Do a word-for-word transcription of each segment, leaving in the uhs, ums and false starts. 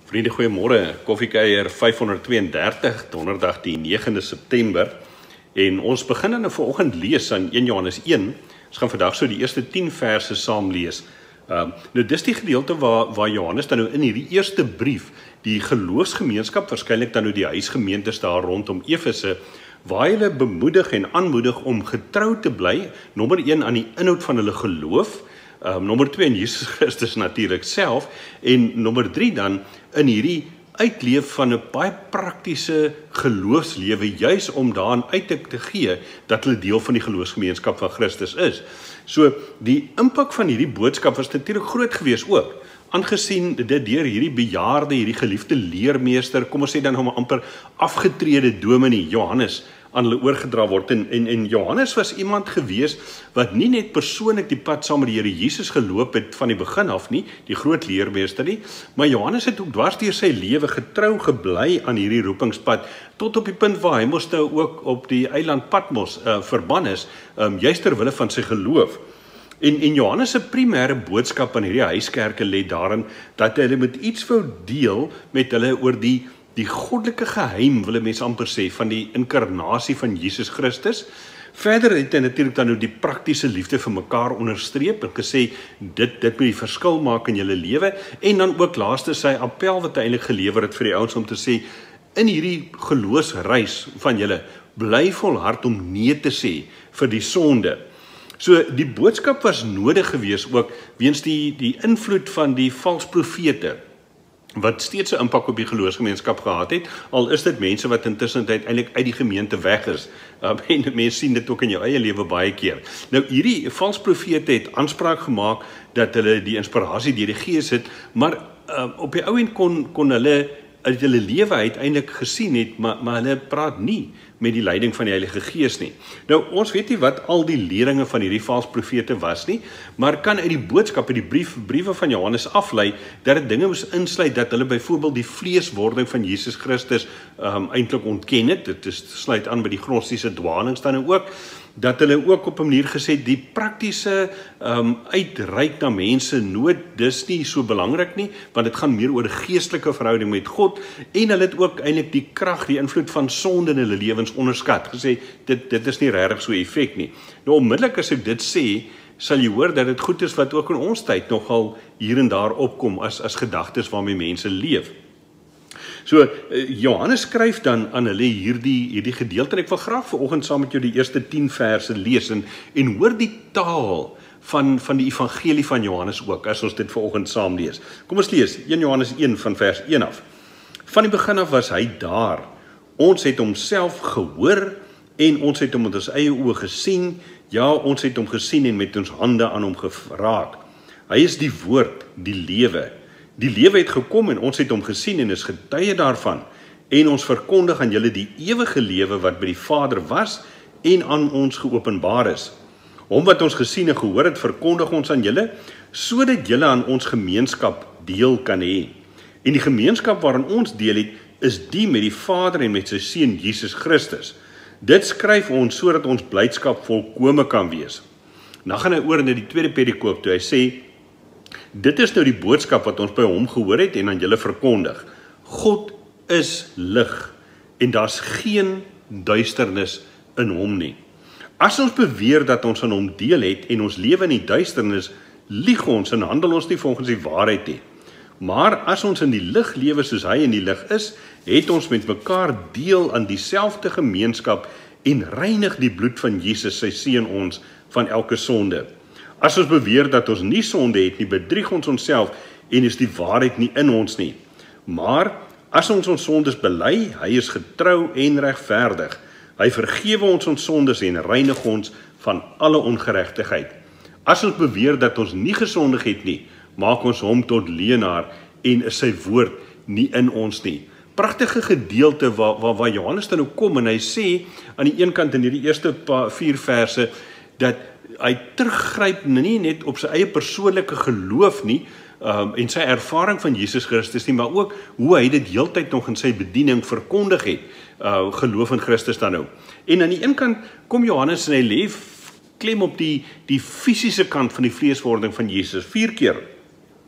Vriende, goeiemôre. Koffiekuier vyfhonderdtweeëndertig, Donderdag die negende September. En ons begin dan vanoggend lees aan een Johannes een. Ons gaan vandag so die eerste tien verse saam lees. Um, nou dis die gedeelte waar, waar Johannes dan nou in hierdie eerste brief, die geloofsgemeenskap, waarskynlik dan nou die huisgemeentes daar rondom Efese, waar hulle bemoedig en aanmoedig om getrou te bly, nommer een aan die inhoud van hulle geloof, Um, nommer twee in Jesus Christus natuurlik self, en nommer drie dan in hierdie uitleef van 'n baie praktiese geloofslewe, juis om daarin uit te gee dat hulle deel van die geloofsgemeenskap van Christus is. So die impak van hierdie boodskap was natuurlik groot geweest ook, aangesien dit deur hierdie bejaarde, hierdie geliefde leermeester, kom ons sê dan nou maar amper afgetrede dominee Johannes aan hulle oorgedra word. En, en, en Johannes was iemand gewees wat nie net persoonlik die pad saam met die Here Jesus geloop het van die begin af nie, die groot leermeester nie, maar Johannes het ook dwars deur sy lewe getrou gebly aan hierdie roepingspad, tot op die punt waar hy moes nou ook op die eiland Patmos uh, verban is, um, juist ter wille van sy geloof. En, en Johannes se primêre boodskap aan hierdie huiskerke lê daarin, dat hulle met iets wou deel met hulle oor die Die goddelike geheim, wil mense amper sê, van die inkarnasie van Jesus Christus. Verder het hy natuurlik dan nou die praktiese liefde vir mekaar onderstreep en gesê, dit, dit moet die verskil maak in julle lewe. En dan ook laaste sy appel wat hy eintlik gelewer het vir die ouens om te sê, in hierdie geloofsreis van julle, bly volhard om nee te sê vir die sonde. So die boodskap was nodig geweest ook, weens die, die invloed van die vals profete, wat steeds 'n impak op die geloofsgemeenskap gehad het, al is dit mense wat intussen eintlik uit die gemeente weg is. Um, en mense sien dit ook in jou eie lewe baie keer. Nou hierdie vals profete het aanspraak gemaak dat hulle die inspirasie deur die Gees het, maar um, op die ou end kon kon hulle uit hulle lewe uiteindelik gesien het, maar maar hulle praat nie met die leiding van die Heilige Gees nie. Nou ons weet nie wat al die leringe van hierdie vals profete was nie, maar kan uit die boodskap, uit die brief, briewe van Johannes aflei, dat dit dinge moes insluit, dat hulle byvoorbeeld die vleeswording van Jesus Christus um, eintlik ontken het. Dit is, sluit aan by die gnostiese dwalings dan ook, dat hulle ook op 'n manier gesê, die praktiese um, uitreik na mense nooit, dis nie so belangrik nie, want dit gaan meer oor 'n geestelike verhouding met God, en hulle het ook eintlik die krag, die invloed van sonde in hulle lewens onderskat, gesê, dit, dit is nie regtig so effek nie. Nou onmiddellik as ek dit sê, sal jy hoor dat dit goed is wat ook in ons tyd nogal hier en daar opkom, as, as gedagtes waarmee mense leef. So, Johannes skryf dan aan hulle hierdie, hierdie gedeelte, en ek wil graag vanoggend saam met jou die eerste tien verse lees, en, en hoor die taal van, van die evangelie van Johannes ook, as ons dit vanoggend saam lees. Kom ons lees, een Johannes een van vers een af. Van die begin af was hy daar. Ons het homself gehoor, en ons het hom met ons eie oë gesien, ja, ons het hom gesien en met ons hande aan hom geraak. Hy is die woord, die lewe. Die lewe het gekom en ons het hom gesien en is getuie daarvan, en ons verkondig aan julle die ewige lewe wat by die Vader was en aan ons geopenbaar is. Hom wat ons gesien en gehoor het, verkondig ons aan julle, sodat julle aan ons gemeenskap deel kan hê. En die gemeenskap waarin ons deel het, is die met die Vader en met sy Seun Jesus Christus. Dit skryf ons sodat ons blydskap volkome kan wees. Nou gaan hy oor na die tweede perikoop toe hy sê, dit is nou die boodskap wat ons by hom gehoor het en aan julle verkondig. God is lig en daar's geen duisternis in hom nie. As ons beweer dat ons aan hom deel het en ons lewe in die duisternis, lieg ons en handel ons nie volgens die waarheid nie. Maar as ons in die lig lewe soos hy in die lig is, het ons met mekaar deel aan dieselfde gemeenskap en reinig die bloed van Jesus, sy Seun, ons van elke sonde. As ons beweer dat ons nie sonde het nie, bedrieg ons onsself en is die waarheid nie in ons nie. Maar as ons ons sondes bely, hy is getrou en regverdig. Hy vergewe ons ons sondes en reinig ons van alle ongeregtigheid. As ons beweer dat ons nie gesondig het nie, maak ons hom tot leienaar en is sy woord nie in ons nie. Pragtige gedeelte waar, waar, waar Johannes dan ook kom en hy sê, aan die een kant in die eerste paar, vier verse, dat hy teruggryp nie net op sy eie persoonlike geloof nie, um, en sy ervaring van Jesus Christus nie, maar ook hoe hy dit heeltyd nog in sy bediening verkondig het, uh, geloof in Christus dan nou. En aan die een kant kom Johannes en hy lê klem op die, die fisiese kant van die vleeswording van Jesus, vier keer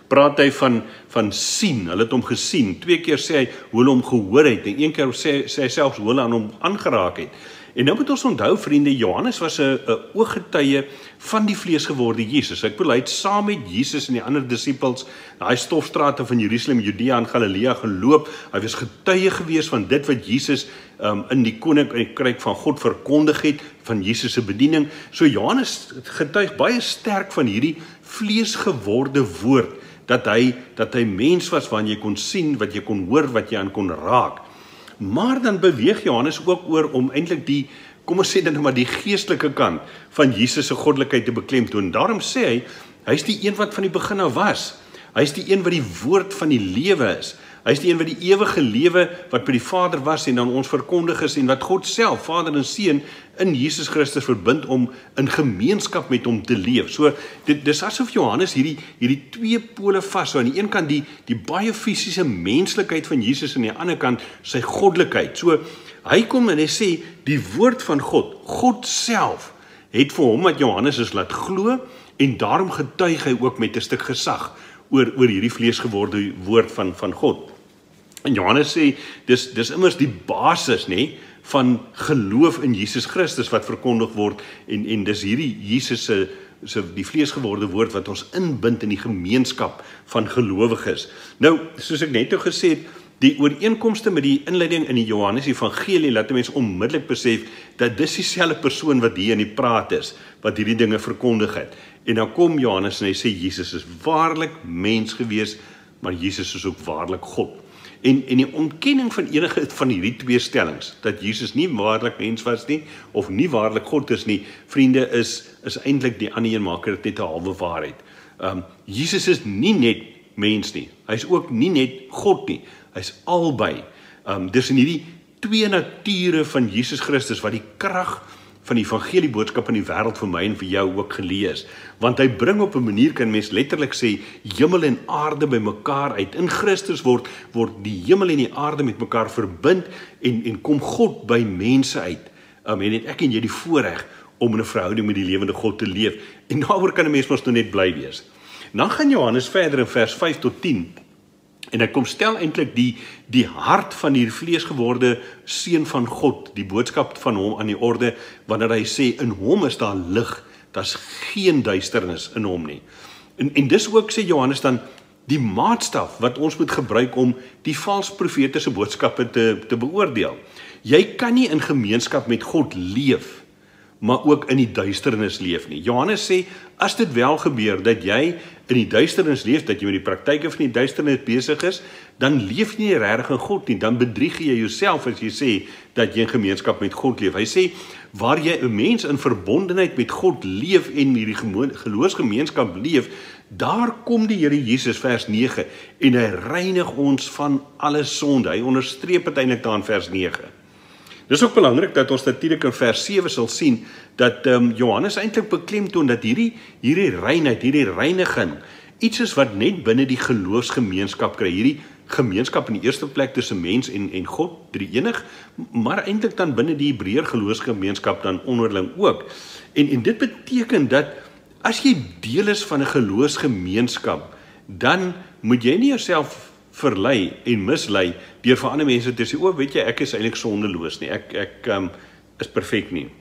praat hy van, van sien, hulle het hom gesien, twee keer sê hy hoe hulle hom gehoor het, en een keer sê, sê hy selfs hoe hulle aan hom aangeraak het. En nou moet ons onthou, vriende, Johannes was 'n ooggetuie van die vleesgeworde Jesus. Ek bedoel, hy het saam met Jesus en die ander disippels daai stofstrate van Jerusalem, Judea en Galilea geloop. Hy was getuie gewees van dit wat Jesus um, in die koninkryk van God verkondig het, van Jesus se bediening. So Johannes getuig baie sterk van hierdie vleesgeworde woord, dat hy, dat hy mens was waarin jy kon sien, wat jy kon hoor, wat jy aan kon raak. Maar dan beweeg Johannes ook oor om eintlik die, kom ons sê dit nou maar, die geestelike kant van Jesus se goddelikheid te beklemtoon. Daarom sê hy, hy is die een wat van die begin af was. Hy is die een wat die woord van die lewe is. Hy is die een wat die ewige lewe wat by die Vader was en dan ons verkondig is en wat God self, Vader en Seun, in Jesus Christus verbind om in gemeenskap met hom te leef. So, dit dis asof Johannes hierdie, hierdie twee pole vas, so aan die een kant die, die baie fisiese menslikheid van Jesus en aan die ander kant sy goddelikheid. So, hy kom en hy sê, die woord van God, God self, het vir hom wat Johannes is laat glo, en daarom getuig hy ook met 'n stuk gesag oor, oor hierdie vleesgeworde woord van, van God. En Johannes sê, dis, dis immers die basis, nee, van geloof in Jesus Christus wat verkondig word, en, en dis hierdie Jesus se, se die vleesgeworde woord wat ons inbind in die gemeenskap van gelowiges. Nou, soos ek net nou gesê het, die ooreenkomste met die inleiding in die Johannes Evangelie laat mense onmiddellik besef dat dis dieselfde persoon wat hier in die praat is, wat hierdie dinge verkondig het. En dan kom Johannes en hy sê Jesus is waarlik mens gewees, maar Jesus is ook waarlik God. En, en die ontkenning van enige van hierdie twee stellings, dat Jesus nie waarlik mens was nie, of nie waarlik God is nie, vriende, is, is eintlik die ander een maak dit net 'n halwe waarheid. Um, Jesus is nie net mens nie, hy is ook nie net God nie, hy is albei. Um, dis in hierdie twee nature van Jesus Christus, wat die krag van die evangelieboodskap in die wêreld vir my en vir jou ook gelees. Want hy bring op 'n manier, kan mens letterlik sê, hemel en aarde by mekaar uit. In Christus word, word die hemel en die aarde met mekaar verbind, en, en kom God by mense uit. Um, en het ek en jy die voorreg om in 'n verhouding met die lewende God te leef. En daaroor kan 'n mens mos nou net bly wees. Dan gaan Johannes verder in vers vyf tot tien, en hy kom stel eintlik die, die hart van die vleesgeworde seun van God, die boodskap van hom aan die orde, wanneer hy sê, in hom is daar lig, daar's geen duisternis in hom nie. En, en dis ook, sê Johannes dan, die maatstaf wat ons moet gebruik om die vals profetiese boodskappe te, te beoordeel. Jy kan nie in gemeenskap met God leef, maar ook in die duisternis leef nie. Johannes sê, as dit wel gebeur, dat jy in die duisternis leef, dat jy met die praktyke van die duisternis besig is, dan leef jy nie regtig in God nie, dan bedrieg jy jouself as jy sê, dat jy in gemeenskap met God leef. Hy sê, waar jy 'n mens in verbondenheid met God leef, en met die geloofsgemeenskap leef, daar kom die Here Jesus, vers nege, en hy reinig ons van alle sonde. Hy onderstreep uiteindelik daar in vers nege. Dis ook belangrik dat ons natuurlik in vers sewe sal sien, dat um, Johannes eintlik beklemtoon dat hierdie, hierdie reinheid, hierdie reiniging, iets is wat net binne die geloofsgemeenskap kry. Hierdie gemeenskap in die eerste plek tussen mens en, en God, drie enig, maar eintlik dan binne die Hebreër geloofsgemeenskap dan onderling ook. En, en dit beteken dat, as jy deel is van 'n geloofsgemeenskap, dan moet jy nie jouself verlei en mislei deur vir ander mense te sê, o, weet jy, ek is eintlik sondeloos nie, ek, ek um, is perfek nie.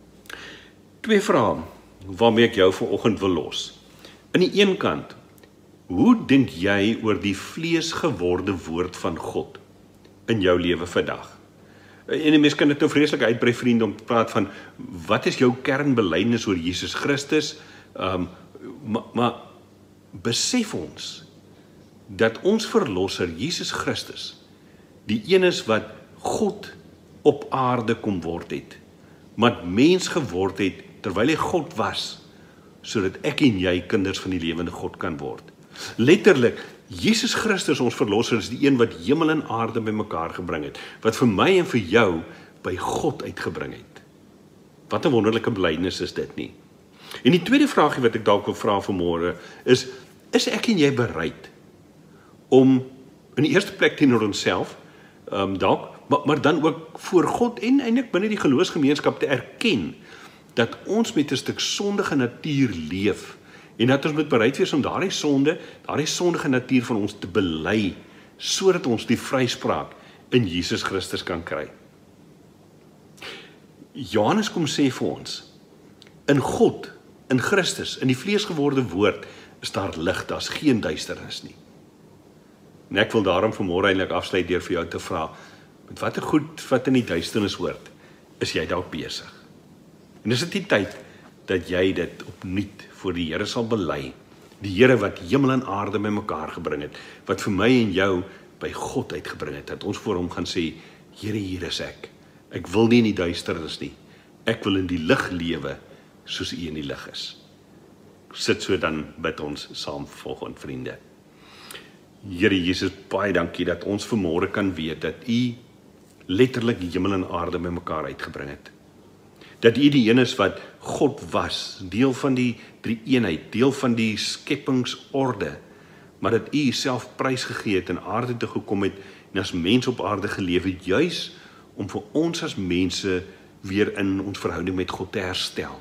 Twee vrae waarmee ek jou vanoggend wil los. Aan die een kant, hoe dink jy oor die vleesgeworde woord van God in jou lewe vandag? En die mens kan dit nou vreeslik uitbrei, vriende, om te praat van, wat is jou kernbelydenis oor Jesus Christus? Um, maar, maar besef ons, dat ons verlosser, Jesus Christus, die een is wat God op aarde kom word het, wat mens geword het, terwyl hy God was, sodat ek en jy kinders van die lewende God kan word. Letterlik, Jesus Christus, ons verlosser, is die een wat hemel en aarde by mekaar gebring het, wat vir my en vir jou by God uitgebring het. Wat 'n wonderlike belydenis is dit nie? En die tweede vraagie wat ek dalk wil vra vanmôre is, is ek en jy bereid om in die eerste plek teenoor onsself, um, dalk, maar, maar dan ook voor God en eintlik binne die geloofsgemeenskap te erken, dat ons met 'n stuk sondige natuur leef, En dat ons moet bereid wees om daardie sonde, daardie sondige natuur van ons te bely, sodat ons die vryspraak in Jesus Christus kan kry. Johannes kom sê vir ons, in God, in Christus, in die vleesgeworde woord, is daar lig, daar's geen duisternis nie. En ek wil daarom vanmôre eintlik afsluit deur vir jou te vra, met watter goed wat in die duisternis hoort, is jy dalk besig? En is dit die tyd dat jy dit opnuut voor die Here sal bely, die Here wat hemel en aarde by mekaar gebring het, wat vir my en jou by God uitgebring het, dat ons voor hom gaan sê, Here, hier is ek. Ek wil nie in die duisternis nie. Ek wil in die lig lewe, soos U in die lig is. Sit so, dan bid ons saam volgende, vriende. Here Jesus, baie dankie dat ons vanmôre kan weet dat U letterlik hemel en aarde by mekaar uitgebring het. Dat U die een is wat God was, deel van die drie eenheid, deel van die skepingsorde, maar dat U self prysgegee het en aarde toe gekom het en as mens op aarde geleef het, juis om vir ons as mense weer in ons verhouding met God te herstel.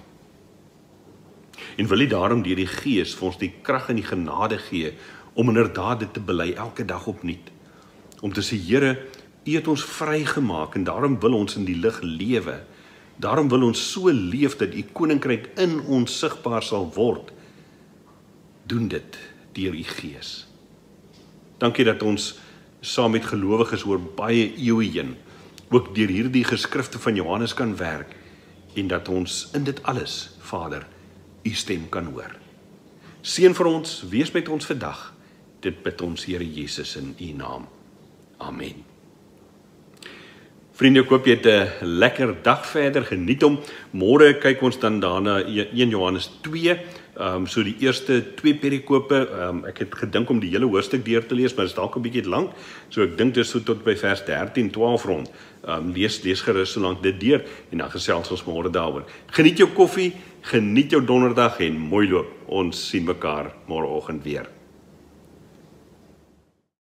En wil U daarom deur die Gees vir ons die krag en die genade gee om inderdaad dit te bely elke dag opnuut. Om te sê, Here, U het ons vrygemaak en daarom wil ons in die lig lewe. Daarom wil ons so leef dat U koninkryk in ons sigbaar sal word. Doen dit deur U Gees. Dankie dat ons saam met gelowiges oor baie eeue heen ook deur hierdie geskrifte van Johannes kan werk en dat ons in dit alles, Vader, U stem kan hoor. Seën vir ons, wees met ons vandag. Dit bid ons, Here Jesus, in U naam. Amen. Vriende, ek hoop jy het 'n lekker dag verder, geniet hom. Môre kyk ons dan daarna een Johannes twee, um, so die eerste twee perikope. Um, ek het gedink om die hele hoofstuk deur te lees, maar dit is dalk 'n bietjie lank, so ek dink dit is so tot by vers dertien, twaalf rond. Um, lees, lees gerus so lank dit deur, en dan gesels ons môre daaroor. Geniet jou koffie, geniet jou donderdag en mooi loop. Ons sien mekaar môreoggend weer.